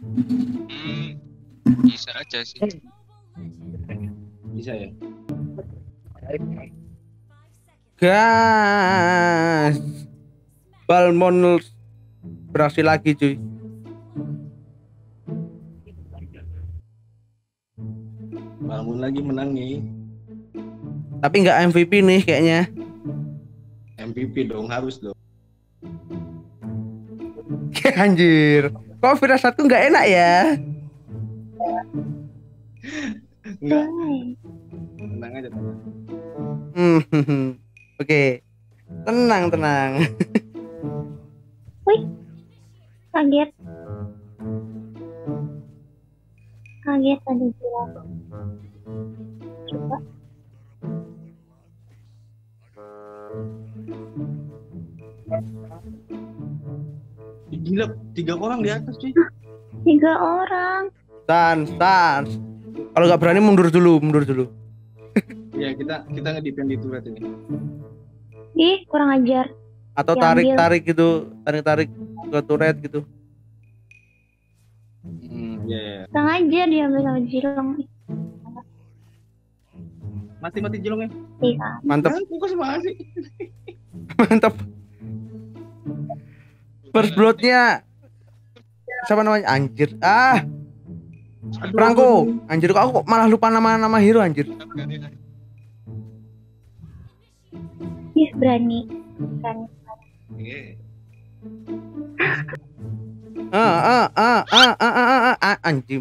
Bisa aja sih. Bisa ya. Gas. Balmon berhasil lagi cuy. Bangun lagi menang nih. Tapi nggak MVP nih kayaknya. MVP dong, harus dong. Anjir. Kok firasatku nggak enak ya? Enggak. Tenang aja, tenang. Oke. Tenang, tenang. Wih, kaget. Kaget tadi bilang. Coba. Gila, 3 orang di atas cuy. 3 orang. Sans. Kalau nggak berani mundur dulu. Ya kita ngedepend di turret ini. Ih, kurang ajar. Atau Diambil. tarik gitu, tarik ke turret gitu. Ya. Kurang ajar dia ambil sama Jilong. Mati jilongnya. Iya. Mantap, Fokus banget sih. mantap. First blood-nya siapa namanya? Anjir. Aduh, Franco. Anjir kok aku kok malah lupa nama hero anjir. Ih, berani. Iya. Anjing.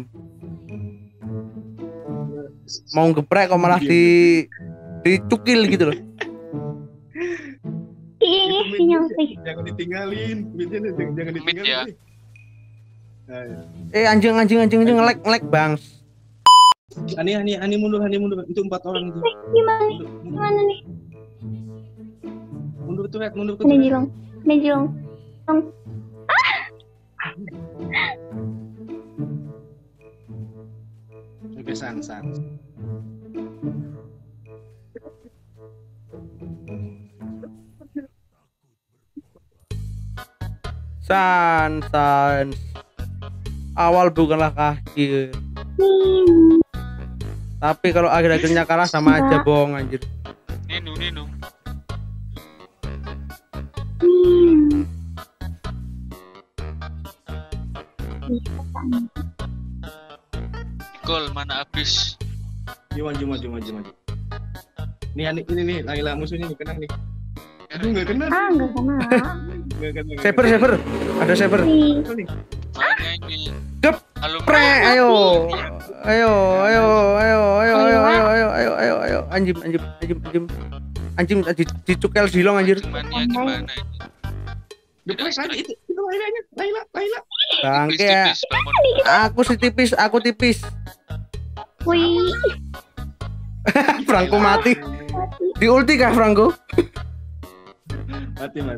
Mau geprek kok malah dicukil gitu loh. Ih, sinyal sih. Jangan ditinggalin. Jangan Mid ya. ditinggalin. Nah, Anjing ngelek bangs. Ani mundur. Itu 4 orang itu. Gimana nih? Mundur turret. Ini Jilong. Oke, san. Sans. Awal bukanlah akhir. Tapi kalau akhir-akhirnya kalah sama aja bohong anjir. Nino. Gol mana habis? Maju. Ini Laila musuhnya nih, kena nih. Aduh, enggak kena. Enggak sama. Saber. Ada saber. Ih, Mana ini? Gep. Halo. Pre, ayo. Anjing dicukel silong anjir. Gimana ini? Itu Laila. Bangke ya. Tipis, bangun. Aku tipis. wih. Franco mati. Di ulti kah Franco? Mati.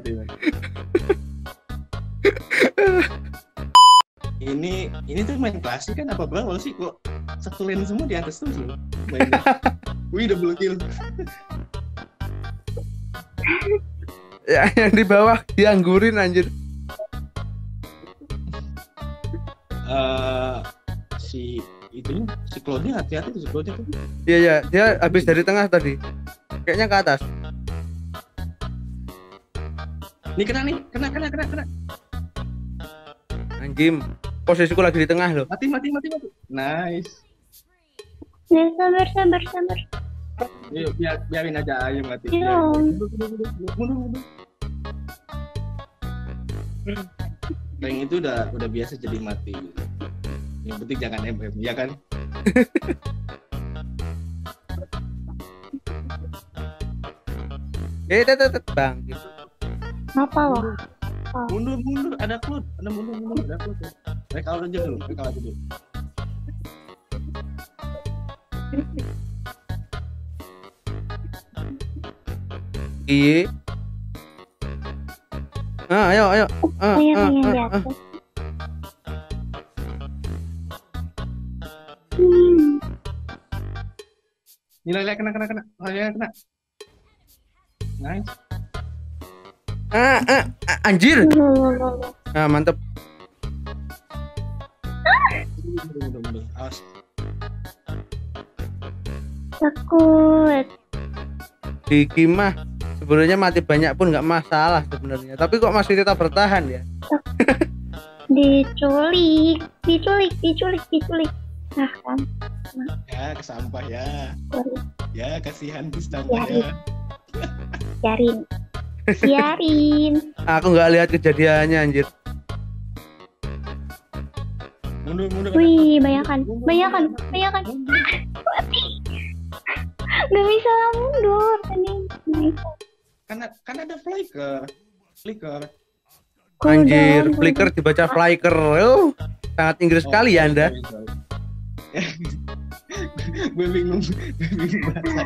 Ini tuh main klasik kan apa brawl sih kok satu lane semua di atas terus loh mainnya. Wih, double kill. Ya, yang di bawah dianggurin anjir. Si Claude hati-hati tuh si Claude tuh. Iya, dia habis dari tengah tadi. Kayaknya ke atas. Nih kena. Anjim, posisiku lagi di tengah loh. Mati. Nice. Ya, sabar. Yuk, biarin aja ayo mati. Iya. Mundur. Tank itu udah biasa jadi mati. Yang penting jangan MM, ya kan? Tetep bang. Apa loh? Mundur, ada Claude. Ada mundur, ada Claude. Recall aja dulu. Iya. Ayo. Yang jatuh. Nilai kena. Nice. Anjir. Mantep. Mundur. Awas. Takut. Di Kimah sebenarnya mati banyak pun nggak masalah sebenarnya. Tapi kok masih tetap bertahan ya? Diculik. Nah kan. Ya, ke sampah ya. Sorry. Ya, kasihan di sampah ya. Biarin. Aku nggak lihat kejadiannya anjir. Mundur. Wih, bayangkan. Gak bisa mundur tadi. Kan ada flicker. Anjir, flicker dibaca flicker. Sangat Inggris sekali ya Anda. Gue bingung bahasa.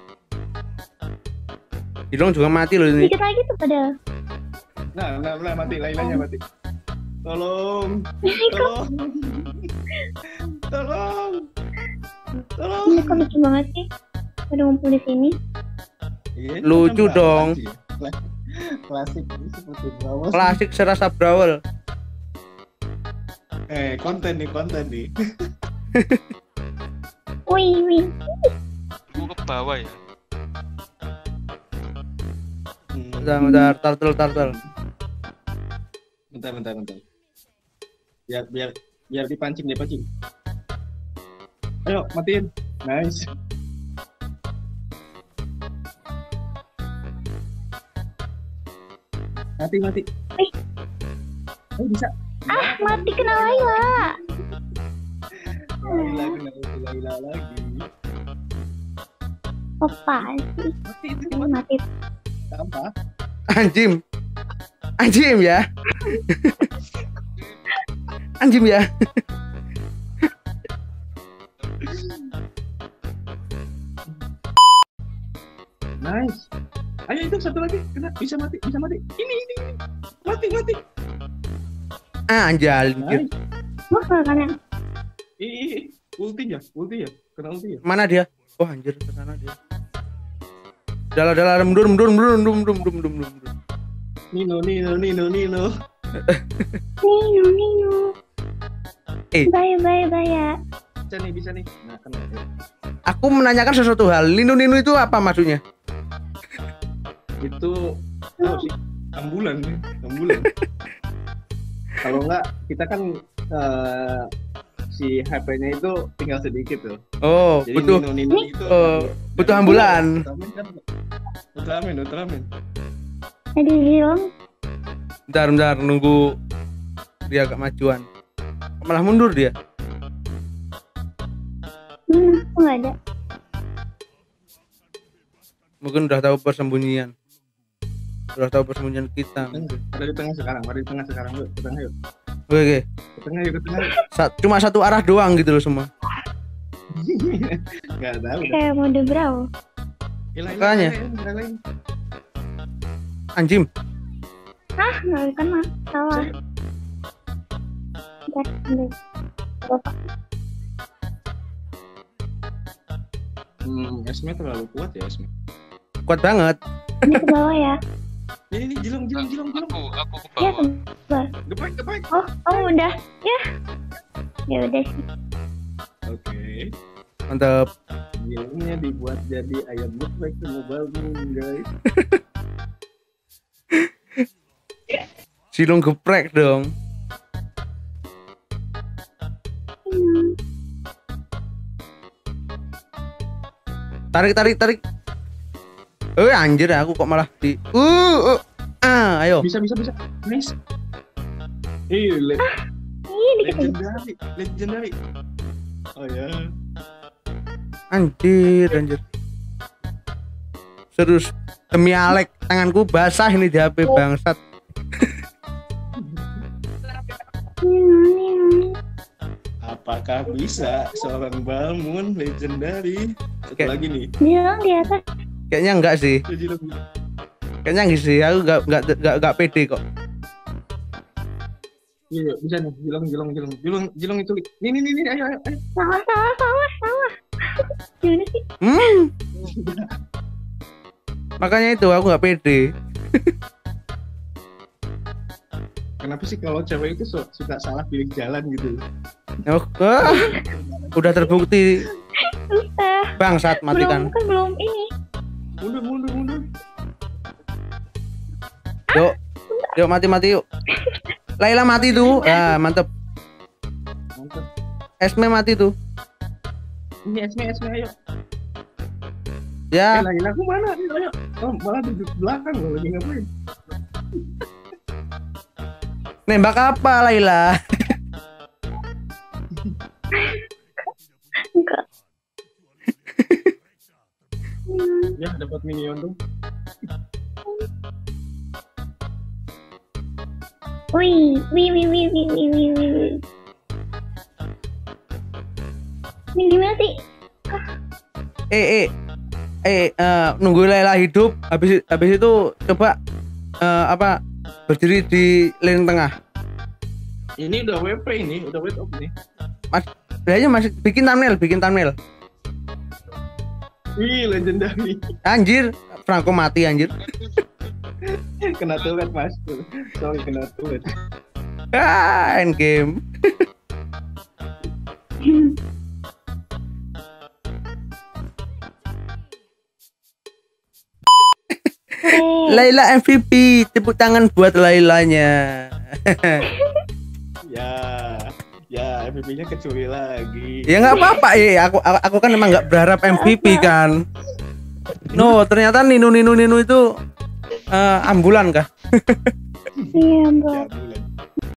Ilong juga mati loh ini. Dikit lagi tuh padahal. Nah, mati, Lailanya mati. Tolong. Ini kok lucu banget sih. Udah ngumpul di sini. Iya, Lucu kan dong. Klasik ini seperti Brawl. Klasik serasa Brawl. Konten nih. Wih. Aku ke bawah ya. Bentar, turtle. Bentar. Biar dipancing. Ayo, matiin. Nice. Mati. Ayo bisa. Mati kena Laila. Laila lagi. Apa sih? Mati. Sampah. Anjim ya. Anjim ya. Nice. Ayo itu satu lagi kena bisa mati. Ini. Mati. Anjal. Nice. Wah, kanan. Ulti ya. Kena ulti ya. Mana dia? Oh anjir, ke sana dia. Dalah, mundur. Nino. Nino. Bye. Bisa nih. Nah, kena. Aku menanyakan sesuatu hal. Nino itu apa maksudnya? Itu sih ambulan. Kalau enggak kita kan si HP-nya itu tinggal sedikit tuh. Oh, jadi butuh Nino itu butuh ambulan. Ultraman. Aduh, hilang. Bentar nunggu dia agak majuan. Malah mundur dia. Aku nggak ada. Mungkin udah tahu persembunyian. Kita. Ada di tengah sekarang. Yuk, ke tengah yuk. Oke. Ke tengah yuk. Cuma satu arah doang gitu loh semua. Enggak tahu. Kayak mode Brawl. Makanya. Lain. Anjim. Nggak kena. Salah. Esme terlalu kuat ya Esme. Kuat banget. Ini ke bawah ya. Ini jilong. Aku ke Ya, bawah. ke bawah. Geprek. Oh, udah. Ya udah sih. Oke. Mantap. Jilongnya dibuat jadi ayam geprek sama balmun, guys. Silung geprek dong. Tarik. Anjir aku kok malah di. Ayo. Bisa. Nice. Ini dikit. Legendary. Oh ya. Anjir. Serius demi Alek, tanganku basah ini di HP bangsat. Apakah bisa seorang balmun legendary? Satu lagi nih. Bilang di atas. Kayaknya enggak sih. Kayaknya enggak sih. Aku enggak pede kok. Iya, bisa nih. Jilong itu. Nih, ayo. Salah. Gimana sih? Makanya itu aku enggak pede. Kenapa sih kalau cewek itu suka salah pilih jalan gitu? Oh, udah terbukti Susah. bangsat matikan. Belum ini. Mundur. Yuk mati yuk. Laila mati tuh. Ah, mantep. Mantap. Esme mati tuh. Ini Esme ayo. Ya, Laila aku mana? Ayo. Oh, malah duduk belakang loh, lagi ngapain? nembak apa Laila? Enggak. Ya, dapat minion tuh. Wih. Ini gimana sih? Nunggu Laila hidup, habis itu coba berdiri di lini tengah. Ini udah WP ini, udah wait up nih. Kayaknya masih bikin thumbnail. Ih, legendary. Anjir, Franco mati anjir. Kena tulet mas. Sorry, kena tulet. Endgame. Laila MVP, tepuk tangan buat Lailanya. Ya, MVP-nya kecuri lagi. Ya nggak apa-apa ya, aku kan emang nggak berharap MVP kan. No, ternyata Ninu itu ambulan kah? Iya, Mbak. Ya,